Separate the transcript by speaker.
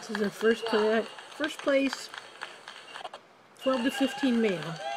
Speaker 1: This is a first place 12 to 15 male.